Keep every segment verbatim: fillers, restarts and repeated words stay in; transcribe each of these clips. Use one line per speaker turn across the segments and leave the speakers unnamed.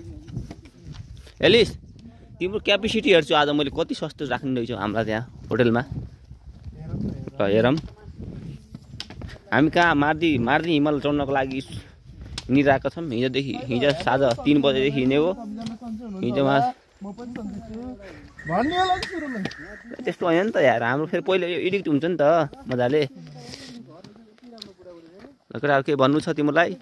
Alice तिम्रो capacity हेर्छु आज मैले कति सस्तो राख्ने रहेछु हामीलाई त्यहाँ होटलमा ल हेरौँ हामी कहाँ मार्दी मार्दी हिमाल चढ्नको लागि हिँडिरहेका छौँ हिजोदेखि हिजो साँझ तिन बजेदेखि हिँडेको हिजोमा त्यस्तो होइन नि त यार हाम्रो फेरि पहिला यो एडिक्ट हुन्छ नि त मजाले केटाहरू के भन्नु छ तिमीलाई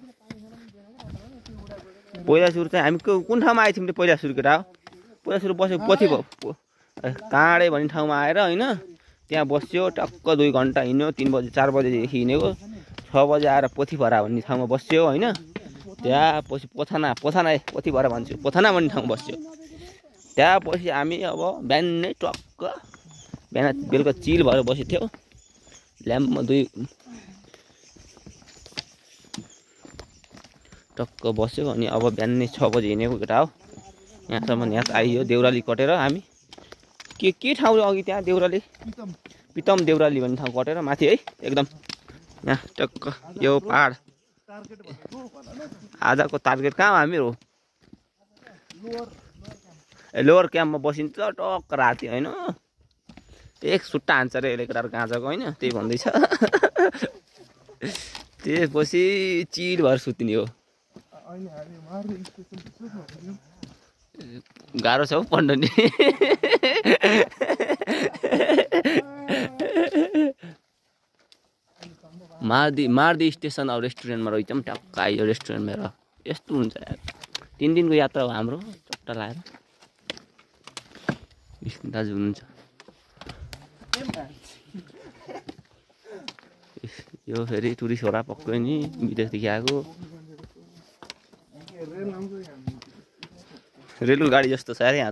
पहिला सुरु चाहिँ हामी कुन ठाउँमा आएको थियौँ पहिला सुरु केटा हो पहिला सुरु बसेको पछि भयो काँडे भन्ने ठाउँमा आएर होइन त्यहाँ बस्यो टक्क दुई घन्टा हिँड्यो तिन बजी चार बजेदेखि हिँडेको छ बजे आएर पोथीभरा भन्ने ठाउँमा बस्यो होइन त्यहाँ पछि पोथाना पोथाना पोथीभरा भन्छु पोथाना भन्ने ठाउँमा बस्यो त्यहाँ पछि हामी अब बिहानै टक्क बिहान बेलुका चिल भएर बसेको थियो ल्याम्पमा दुई टक्क बस्यो अनि अब बिहानै छ बजी हिँडेको केटा हो यहाँसम्म यहाँ आइयो देउराली कटेर हामी के के ठाउँ अघि त्यहाँ देउराली पितम देउराली भन्ने ठाउँ कटेर माथि है एकदम यहाँ टक्क यो पहाड आजको टार्गेट कहाँ हो हामीहरू ए लोवर क्याम्पमा बसिन्छ टक्क राति होइन एक सुट्टा हान्छ अरे यसले केटाहरू गाँजाको होइन त्यही भन्दैछ त्यसपछि चिल भएर सुत्ने हो गाह्रो छ हौ पढ्नु नि मार्दी मार्दी स्टेसन अब रेस्टुरेन्टमा रहेछौँ टक्क आइयो रेस्टुरेन्टमा र यस्तो हुन्छ यार तिन दिनको यात्रा हो हाम्रो चट्टा लगाएर दाजु हुनुहुन्छ यो फेरि टुरिस्ट होला पक्कै नि विदेशदेखि आएको रेलको गाडी जस्तो छ यार यहाँ त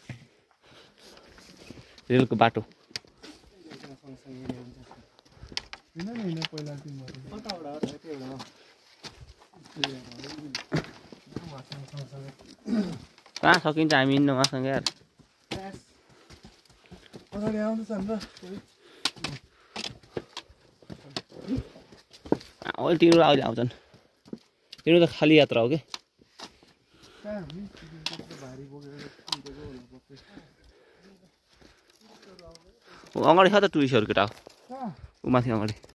रेलको बाटो कहाँ सकिन्छ हामी हिँड्नु उहाँसँग यार अहिले तिनीहरू अहिले आउँछन् तिनीहरू त खाली यात्रा हो कि अगाडि छ त टुरिस्टहरू केटा हो ऊ माथि अगाडि